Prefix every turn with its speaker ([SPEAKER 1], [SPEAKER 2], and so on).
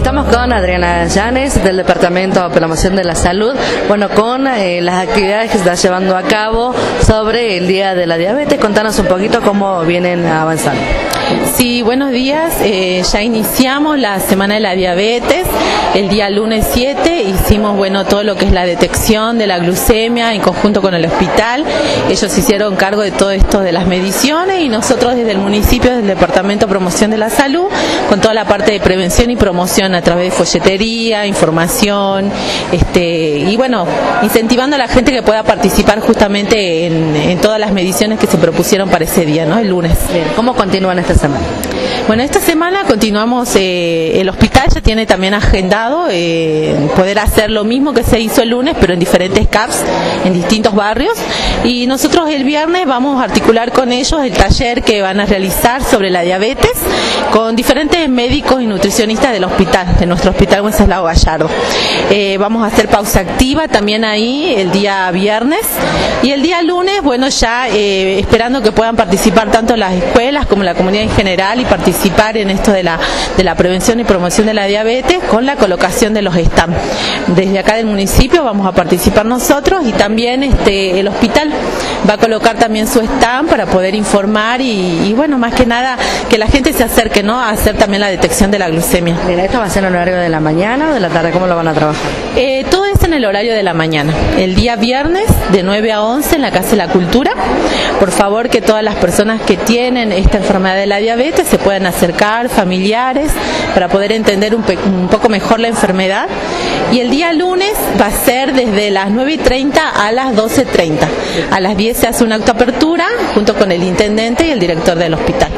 [SPEAKER 1] Estamos con Adriana Llanes del Departamento de Promoción de la Salud, bueno, con las actividades que se están llevando a cabo sobre el Día de la Diabetes. Contanos un poquito cómo vienen avanzando.
[SPEAKER 2] Sí, buenos días. Ya iniciamos la Semana de la Diabetes. El día lunes 7 hicimos todo lo que es la detección de la glucemia en conjunto con el hospital. Ellos se hicieron cargo de todo esto de las mediciones y nosotros desde el municipio, desde el Departamento de Promoción de la Salud, con toda la parte de prevención y promoción a través de folletería, información, y incentivando a la gente que pueda participar justamente en todas las mediciones que se propusieron para ese día, ¿no? El lunes.
[SPEAKER 1] Bien. ¿Cómo continúan esta semana?
[SPEAKER 2] Bueno, esta semana continuamos, el hospital ya tiene también agendado poder hacer lo mismo que se hizo el lunes, pero en diferentes CAPs, en distintos barrios, y nosotros el viernes vamos a articular con ellos el taller que van a realizar sobre la diabetes con diferentes médicos y nutricionistas del hospital, de nuestro hospital Wenceslao Gallardo. Vamos a hacer pausa activa también ahí el día viernes, y el día lunes, ya esperando que puedan participar tanto las escuelas como la comunidad en general y participar en esto de la prevención y promoción de la diabetes con la colocación de los stands. Desde acá del municipio vamos a participar nosotros y también el hospital va a colocar también su stand para poder informar y más que nada que la gente se acerque, ¿no?, a hacer también la detección de la glucemia.
[SPEAKER 1] Bien, ¿esto va a ser en horario de la mañana o de la tarde? ¿Cómo lo van a trabajar?
[SPEAKER 2] Todo es en el horario de la mañana. El día viernes de 9 a 11 en la Casa de la Cultura. Por favor, que todas las personas que tienen esta enfermedad de la diabetes se puedan acercar, familiares, para poder entender un poco mejor la enfermedad. Y el día lunes va a ser desde las 9:30 a las 12:30. A las 10 se hace una autoapertura junto con el intendente y el director del hospital.